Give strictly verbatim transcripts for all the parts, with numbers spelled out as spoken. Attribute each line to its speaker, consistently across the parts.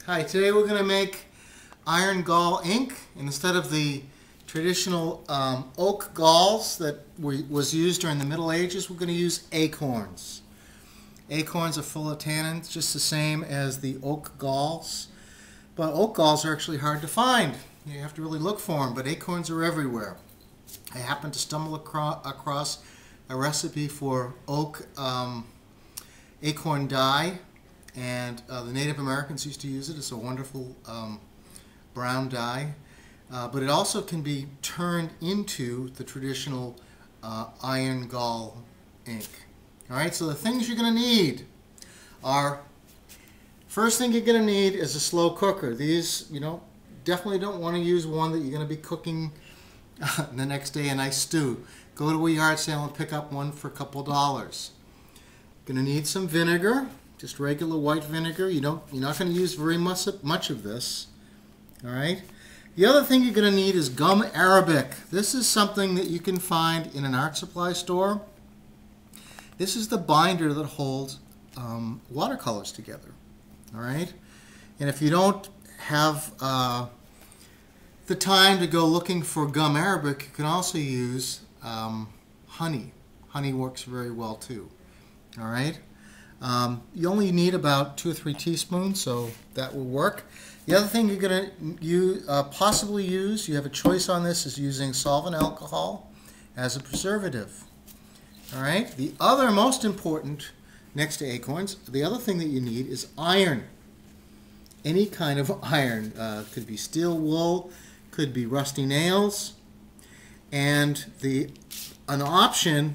Speaker 1: Hi, today we're going to make Iron Gall Ink, and instead of the traditional um, oak galls that we, was used during the Middle Ages, we're going to use acorns. Acorns are full of tannins, just the same as the oak galls, but oak galls are actually hard to find. You have to really look for them, but acorns are everywhere. I happened to stumble acro across a recipe for oak um, acorn dye, and uh, the Native Americans used to use it. It's a wonderful um, brown dye, uh, but it also can be turned into the traditional uh, Iron Gall ink. All right, so the things you're going to need are, first thing you're going to need is a slow cooker. These, you know, definitely don't want to use one that you're going to be cooking uh, the next day a nice stew. Go to a yard sale and pick up one for a couple dollars. Going to need some vinegar, just regular white vinegar. You don't, you're not going to use very much, much of this. All right. The other thing you're going to need is gum arabic. This is something that you can find in an art supply store. This is the binder that holds um, watercolors together. All right. And if you don't have uh, the time to go looking for gum arabic, you can also use um, honey. Honey works very well too. All right. Um, you only need about two or three teaspoons, so that will work. The other thing you're going to use, uh, possibly use, you have a choice on this, is using solvent alcohol as a preservative. All right. The other most important, next to acorns, the other thing that you need is iron. Any kind of iron. Uh, could be steel wool, could be rusty nails, and the an option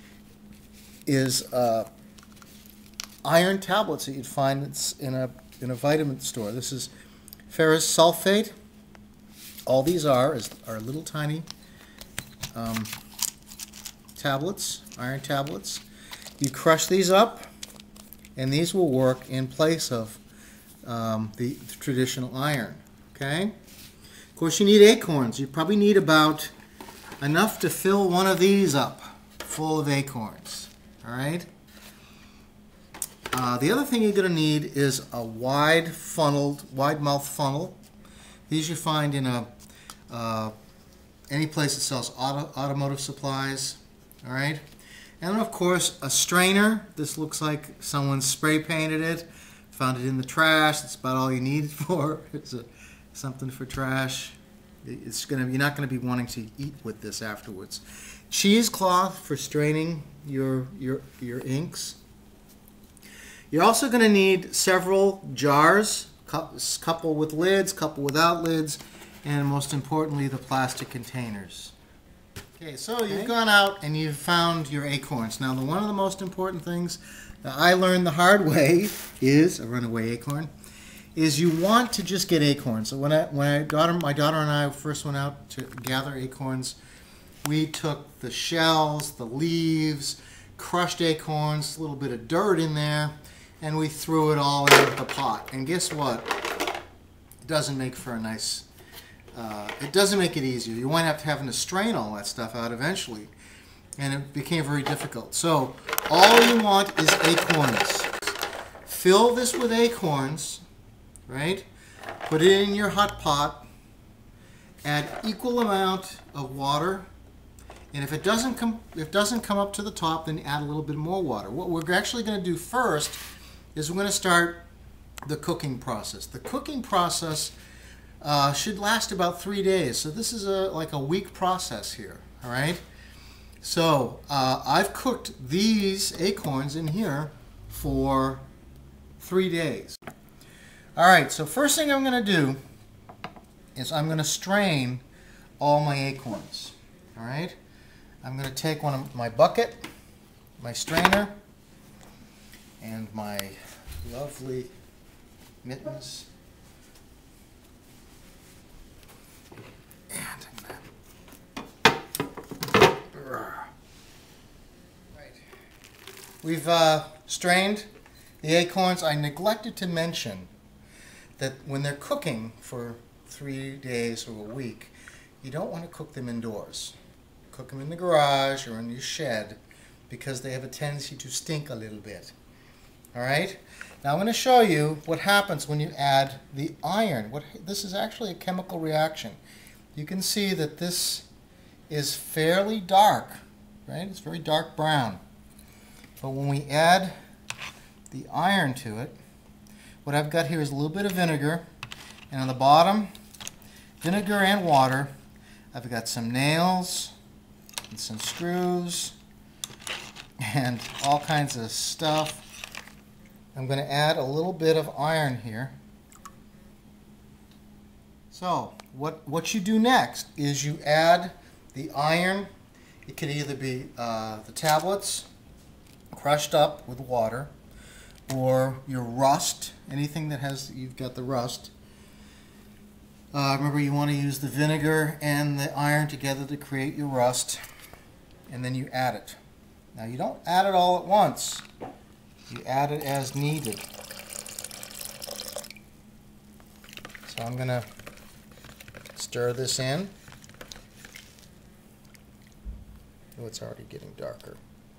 Speaker 1: is uh, iron tablets that you'd find in a in a vitamin store. This is ferrous sulfate. All these are is are little tiny um, tablets, iron tablets. You crush these up, and these will work in place of um, the, the traditional iron. Okay. Of course, you need acorns. You probably need about enough to fill one of these up full of acorns. All right. Uh, the other thing you're going to need is a wide funneled, wide mouth funnel. These you find in a uh, any place that sells auto, automotive supplies. All right, and of course a strainer. This looks like someone spray painted it, found it in the trash. That's about all you need it for. It's a, something for trash. It's gonna. You're not going to be wanting to eat with this afterwards. Cheesecloth for straining your your your inks. You're also going to need several jars, couple with lids, couple without lids, and most importantly, the plastic containers. Okay, so you've gone out and you've found your acorns. Now, the, one of the most important things that I learned the hard way is, a runaway acorn, is you want to just get acorns. So when I, when I daughter, my daughter and I first went out to gather acorns, we took the shells, the leaves, crushed acorns, a little bit of dirt in there, and we threw it all into the pot. And guess what? It doesn't make for a nice, uh, it doesn't make it easier. You wind up having to strain all that stuff out eventually. And it became very difficult. So all you want is acorns. Fill this with acorns, right? Put it in your hot pot. Add equal amount of water. And if it doesn't come, if it doesn't come up to the top, then add a little bit more water. What we're actually going to do first is we're going to start the cooking process. The cooking process uh, should last about three days. So this is a like a week process here. All right. So uh, I've cooked these acorns in here for three days. All right. So first thing I'm going to do is I'm going to strain all my acorns. All right. I'm going to take one of my bucket, my strainer, and my lovely mittens. And right. We've uh, strained the acorns. I neglected to mention that when they're cooking for three days or a week, you don't want to cook them indoors. Cook them in the garage or in your shed because they have a tendency to stink a little bit. All right. Now I'm going to show you what happens when you add the iron. What this is actually a chemical reaction. You can see that this is fairly dark, right? It's very dark brown. But when we add the iron to it, what I've got here is a little bit of vinegar, and on the bottom, vinegar and water. I've got some nails and some screws and all kinds of stuff. I'm going to add a little bit of iron here. So what, what you do next is you add the iron. It could either be uh, the tablets crushed up with water, or your rust, anything that has, you've got the rust. Uh, remember, you want to use the vinegar and the iron together to create your rust, and then you add it. Now you don't add it all at once. You add it as needed. So I'm going to stir this in. Oh, it's already getting darker.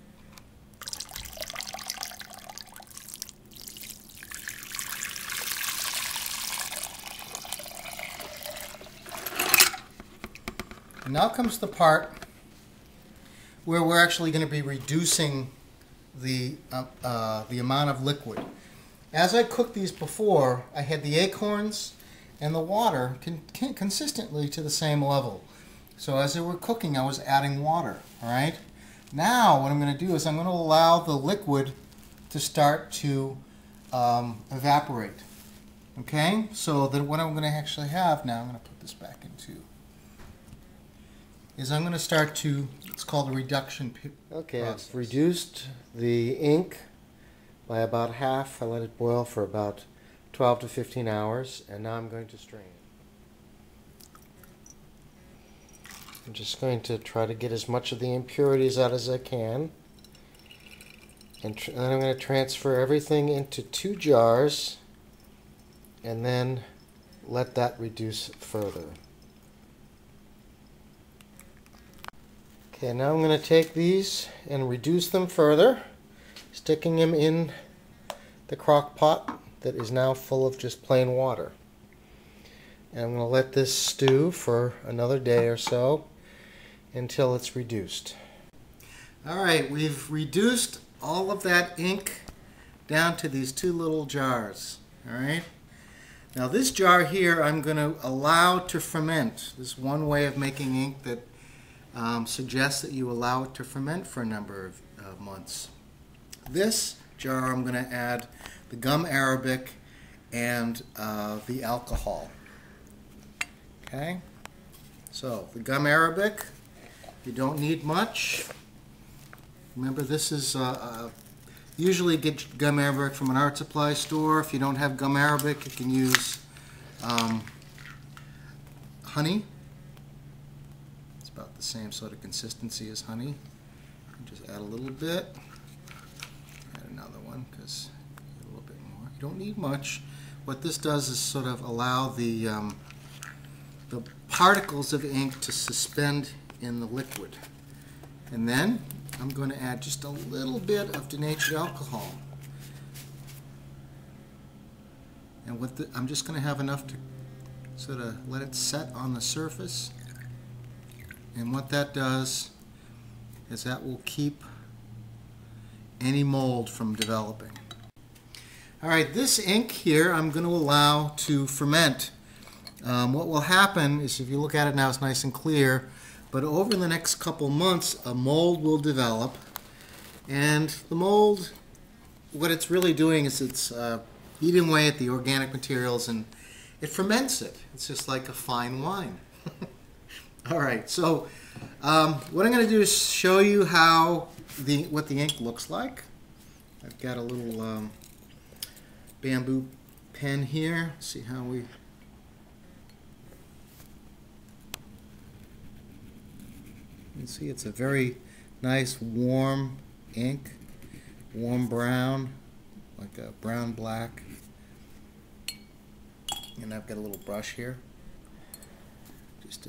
Speaker 1: And now comes the part where we're actually going to be reducing the, uh, uh, the amount of liquid. As I cooked these before, I had the acorns and the water con con consistently to the same level. So as they were cooking, I was adding water. All right. Now what I'm going to do is I'm going to allow the liquid to start to um, evaporate. Okay. So then what I'm going to actually have now, I'm going to put this back into, is I'm going to start to, it's called a reduction
Speaker 2: Okay,
Speaker 1: process.
Speaker 2: I've reduced the ink by about half. I let it boil for about twelve to fifteen hours, and now I'm going to strain. I'm just going to try to get as much of the impurities out as I can. And, tr and then I'm going to transfer everything into two jars and then let that reduce further. Okay, now I'm going to take these and reduce them further, sticking them in the crock pot that is now full of just plain water. And I'm going to let this stew for another day or so until it's reduced.
Speaker 1: All right, we've reduced all of that ink down to these two little jars. All right. Now this jar here I'm going to allow to ferment. This is one way of making ink that Um, suggests that you allow it to ferment for a number of uh, months. This jar I'm going to add the gum arabic and uh, the alcohol. Okay, so the gum arabic, you don't need much. Remember, this is uh, uh, usually get gum arabic from an art supply store. If you don't have gum arabic, you can use um, honey. About the same sort of consistency as honey. Just add a little bit. Add another one because a little bit more. You don't need much. What this does is sort of allow the um, the particles of ink to suspend in the liquid. And then I'm going to add just a little bit of denatured alcohol. And with the, I'm just going to have enough to sort of let it set on the surface. And what that does is that will keep any mold from developing. All right, this ink here I'm going to allow to ferment. Um, what will happen is, if you look at it now, it's nice and clear, but over the next couple months a mold will develop, and the mold, what it's really doing is it's uh, eating away at the organic materials and it ferments it. It's just like a fine wine. All right, so um, what I'm going to do is show you how the what the ink looks like. I've got a little um, bamboo pen here. See how we. You can see it's a very nice warm ink, warm brown, like a brown black. And I've got a little brush here, just to.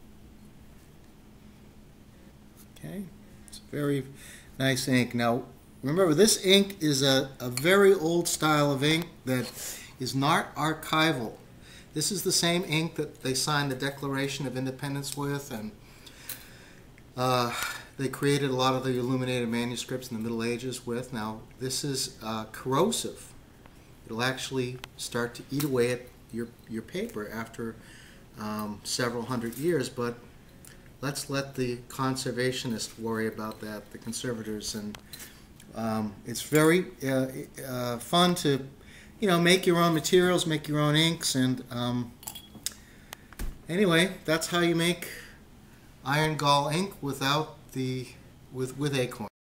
Speaker 1: Okay, it's a very nice ink. Now, Remember, this ink is a, a very old style of ink that is not archival. This is the same ink that they signed the Declaration of Independence with, and uh, they created a lot of the illuminated manuscripts in the Middle Ages with. Now, this is uh, corrosive. It'll actually start to eat away at your, your paper after um, several hundred years, but let's let the conservationists worry about that, the conservators. And um, it's very uh, uh, fun to, you know, make your own materials, make your own inks, and um, anyway, that's how you make Iron Gall ink without the with with Acorns.